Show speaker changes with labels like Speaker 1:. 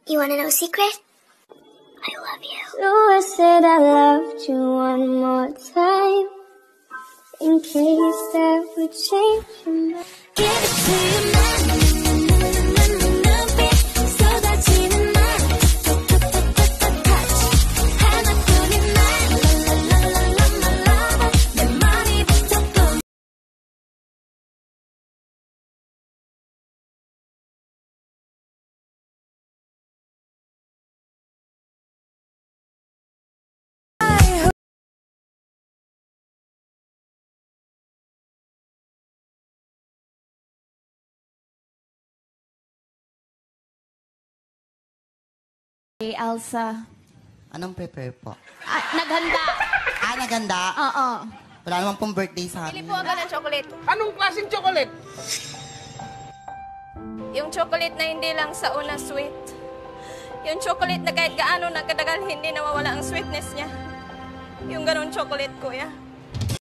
Speaker 1: You wanna know a secret? I love you.
Speaker 2: So I said I loved you one more time, in case that would change your mind.
Speaker 1: Give it to you now. 쏟아지는 날 touch 하나뿐인 날 랄랄랄랄랄라 내 머리부터 뿜
Speaker 3: Elsa.
Speaker 4: Anong prepare po?
Speaker 3: Naghanda.
Speaker 4: Naganda?
Speaker 3: Oo.
Speaker 4: Wala naman pong birthday sa
Speaker 5: Pili
Speaker 4: amin.
Speaker 5: po agad ng chocolate.
Speaker 6: Anong klaseng chocolate?
Speaker 5: Yung chocolate na hindi lang sa una sweet. Yung chocolate na kahit gaano nagkatagal, hindi nawawala ang sweetness niya. Yung ganun chocolate, kuya.